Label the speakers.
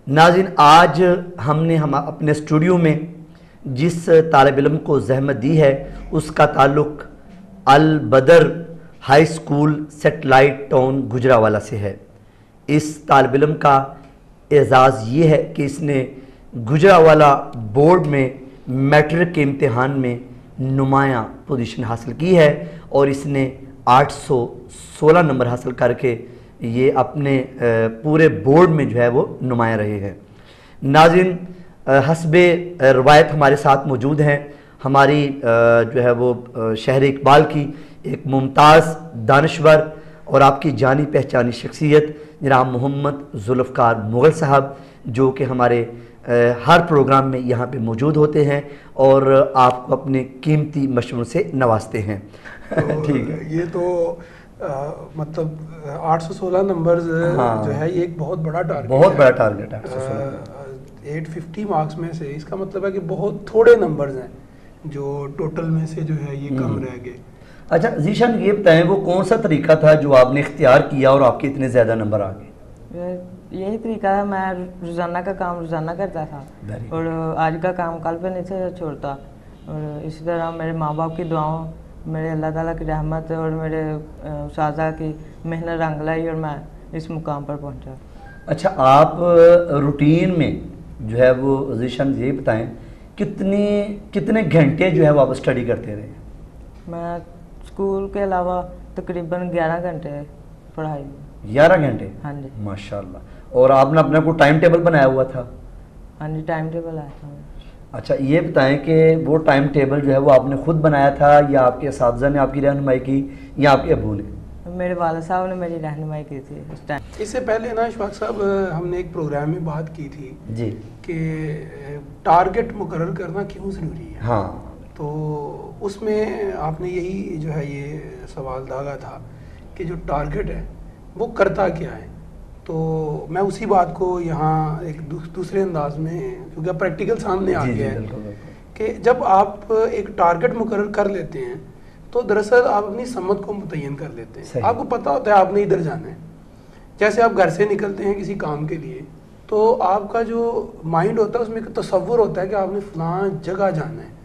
Speaker 1: नाज़रीन, आज हमने अपने स्टूडियो में जिस तालिब इल्म को ज़हमत दी है उसका ताल्लुक़ Al Badr high school satellite town Gujranwala से है। इस तालिब इल्म का एज़ाज़ ये है कि इसने गुजरावाला बोर्ड में मैट्रिक के इम्तिहान में नुमायाँ पोजीशन हासिल की है और इसने 816 नंबर हासिल करके ये अपने पूरे बोर्ड में जो है वो नुमाया रहे हैं। नाज़रीन, हस्बे रवायत हमारे साथ मौजूद हैं हमारी जो है वो शहर इकबाल की एक मुमताज़ दानश्वर और आपकी जानी पहचानी शख्सियत जनाब मोहम्मद जुल्फ़कार मुग़ल साहब, जो कि हमारे हर प्रोग्राम में यहाँ पे मौजूद होते हैं और आपको अपने कीमती मशवरों से नवाजते हैं।
Speaker 2: तो ठीक है, ये तो मतलब 816 नंबर्स जो है ये एक बहुत बड़ा टारगेट है। 850 मार्क्स में से इसका मतलब है कि बहुत थोड़े नंबर्स हैं जो टोटल में से जो है ये कम रह गए।
Speaker 1: अच्छा ज़ीशान, ये बताएं वो कौन सा तरीका था जो आपने इख्तियार किया और आपके इतने ज़्यादा नंबर आ गए?
Speaker 3: यही तरीका है, मैं रोज़ाना का काम रोज़ाना करता था और आज का काम कल पे नहीं से छोड़ता। और इसी तरह मेरे माँ बाप की दुआओं, मेरे अल्लाह ताला की रहमत और मेरे उस्ताज़ा की मेहनत रंग लाई और मैं इस मुकाम पर पहुंचा।
Speaker 1: अच्छा, आप रूटीन में जो है वो ज़ीशान ये बताएं कितने घंटे जो है वो आप स्टडी करते रहे?
Speaker 3: मैं स्कूल के अलावा तकरीबन 11 घंटे पढ़ाई।
Speaker 1: 11 घंटे?
Speaker 3: हाँ जी,
Speaker 1: माशाल्लाह। और आपने अपने को टाइम टेबल बनाया हुआ था?
Speaker 3: हाँ जी, टाइम टेबल आया था।
Speaker 1: अच्छा, ये बताएं कि वो टाइम टेबल जो है वो आपने खुद बनाया था या आपके असातिज़ा ने आपकी रहनुमाई की या आपके अबू ने?
Speaker 3: मेरे वालिद साहब ने मेरी रहनुमाई की थी उस टाइम।
Speaker 2: इससे पहले ना इशफाक साहब, हमने एक प्रोग्राम में बात की थी
Speaker 1: जी
Speaker 2: कि टारगेट मुकर्रर करना क्यों ज़रूरी है।
Speaker 1: हाँ,
Speaker 2: तो उसमें आपने यही जो है ये सवाल दागा था कि जो टारगेट है वो करता क्या है। तो मैं उसी बात को यहाँ एक दूसरे अंदाज में, क्योंकि प्रैक्टिकल सामने आ गया है कि जब आप एक टारगेट मुकर्रर कर लेते हैं तो दरअसल आप अपनी सम्मत को मुतय्यन कर लेते हैं। आपको पता होता है आपने इधर जाना है। जैसे आप घर से निकलते हैं किसी काम के लिए तो आपका जो माइंड होता है उसमें एक तसव्वुर होता है कि आपने फलां जगह जाना है।